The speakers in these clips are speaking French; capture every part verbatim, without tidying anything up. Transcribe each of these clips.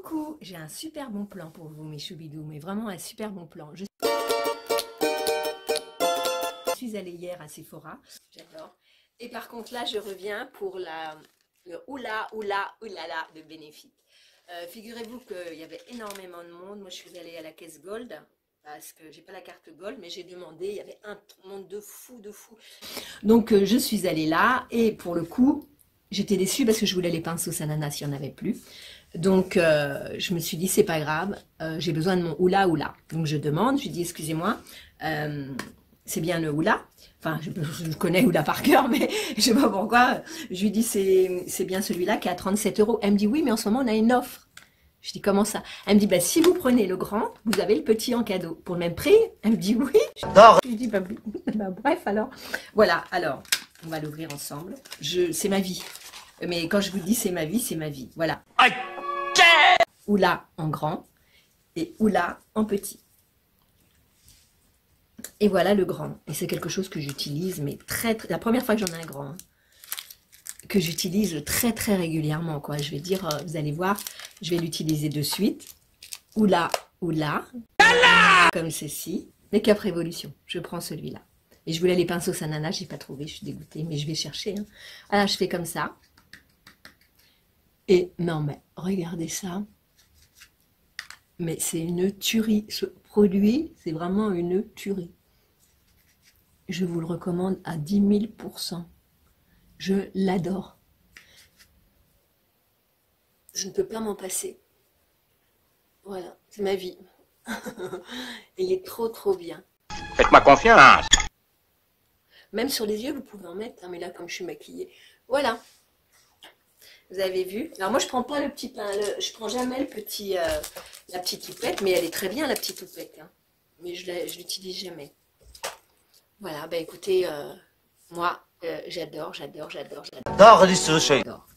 Coucou, j'ai un super bon plan pour vous mes choubidous, mais vraiment un super bon plan. Je suis allée hier à Sephora, j'adore. Et par contre là je reviens pour la, le oula oula oulala de Benefit. Euh, Figurez-vous qu'il y avait énormément de monde. Moi je suis allée à la caisse Gold parce que j'ai pas la carte Gold, mais j'ai demandé, il y avait un monde de fou de fou. Donc euh, je suis allée là et pour le coup j'étais déçue parce que je voulais les pinceaux ananas, il n'y en avait plus. Donc, euh, je me suis dit, c'est pas grave, euh, j'ai besoin de mon oula oula. Donc, je demande, je lui dis, excusez-moi, euh, c'est bien le oula. Enfin, je, je connais oula par cœur, mais je sais pas pourquoi. Je lui dis, c'est bien celui-là qui est à trente-sept euros. Elle me dit, oui, mais en ce moment, on a une offre. Je dis, comment ça? Elle me dit, bah, si vous prenez le grand, vous avez le petit en cadeau. Pour le même prix? Elle me dit, oui. Je lui dis, bah, bah, bref, alors. Voilà, alors, on va l'ouvrir ensemble. C'est ma vie. Mais quand je vous dis c'est ma vie, c'est ma vie. Voilà. Oula en grand et oula en petit. Et voilà le grand. Et c'est quelque chose que j'utilise, mais très, très... La première fois que j'en ai un grand, hein, que j'utilise très très régulièrement, quoi. Je vais dire, euh, vous allez voir, je vais l'utiliser de suite. Oula, oula. Comme ceci. Make-up Révolution. Je prends celui-là. Et je voulais les pinceaux ananas, j'ai pas trouvé, je suis dégoûtée, mais je vais chercher. Hein. Alors je fais comme ça. Et non mais regardez ça, mais c'est une tuerie, ce produit c'est vraiment une tuerie. Je vous le recommande à dix mille pour cent, je l'adore. Je ne peux pas m'en passer, voilà, c'est ma vie. Il est trop trop bien. Faites-moi confiance. Même sur les yeux vous pouvez en mettre, hein, mais là comme je suis maquillée, voilà. Vous avez vu? Alors moi je prends pas le petit pain, le, je prends jamais le petit, euh, la petite toupette, mais elle est très bien la petite toupette. Hein. Mais je l'utilise jamais. Voilà, bah écoutez, euh, moi euh, j'adore, j'adore, j'adore, j'adore.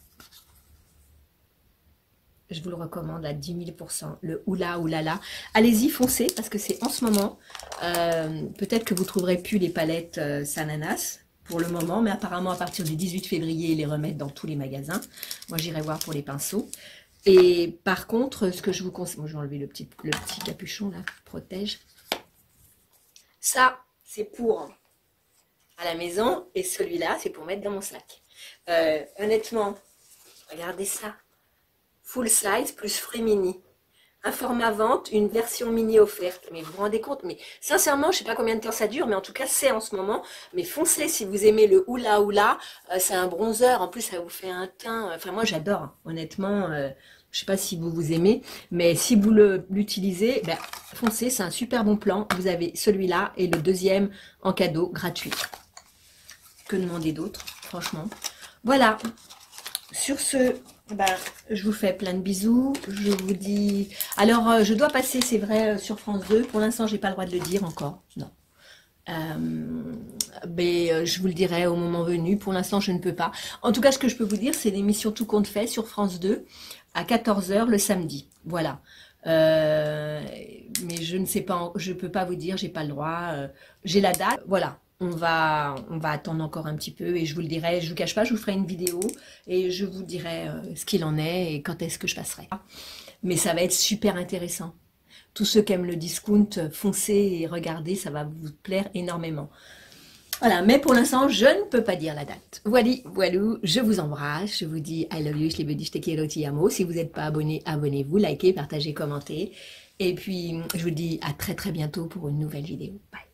Je vous le recommande à dix mille pour cent, le oula oulala. Allez-y, foncez, parce que c'est en ce moment. Euh, Peut-être que vous trouverez plus les palettes euh, Sananas. Pour le moment, mais apparemment à partir du dix-huit février, ils les remettent dans tous les magasins. Moi, j'irai voir pour les pinceaux. Et par contre, ce que je vous conseille... Bon, je vais enlever le petit, le petit capuchon, là, protège. Ça, c'est pour à la maison, et celui-là, c'est pour mettre dans mon sac. Euh, honnêtement, regardez ça. Full size plus frais mini. Un format vente, une version mini offerte. Mais vous vous rendez compte? Mais sincèrement, je sais pas combien de temps ça dure, mais en tout cas, c'est en ce moment. Mais foncez si vous aimez le oula oula. Euh, c'est un bronzer. En plus, ça vous fait un teint. Enfin, moi, j'adore. Honnêtement, euh, je sais pas si vous vous aimez. Mais si vous l'utilisez, ben, foncez. C'est un super bon plan. Vous avez celui-là et le deuxième en cadeau gratuit. Que demander d'autre, franchement. Voilà. Sur ce... Ben, je vous fais plein de bisous, je vous dis... Alors, euh, je dois passer, c'est vrai, sur France deux. Pour l'instant, j'ai pas le droit de le dire encore. Non. Euh, mais euh, je vous le dirai au moment venu. Pour l'instant, je ne peux pas. En tout cas, ce que je peux vous dire, c'est l'émission Tout compte fait sur France deux à quatorze heures le samedi. Voilà. Euh, mais je ne sais pas, je peux pas vous dire, j'ai pas le droit. Euh, j'ai la date. Voilà. On va, on va attendre encore un petit peu et je vous le dirai, je vous cache pas, je vous ferai une vidéo et je vous dirai euh, ce qu'il en est et quand est-ce que je passerai. Mais ça va être super intéressant. Tous ceux qui aiment le discount, foncez et regardez, ça va vous plaire énormément. Voilà, mais pour l'instant, je ne peux pas dire la date. Voilà, voilà, je vous embrasse, je vous dis I love you, je les dis, je te quiero, ti amo. Si vous n'êtes pas abonné, abonnez-vous, likez, partagez, commentez. Et puis, je vous dis à très très bientôt pour une nouvelle vidéo. Bye.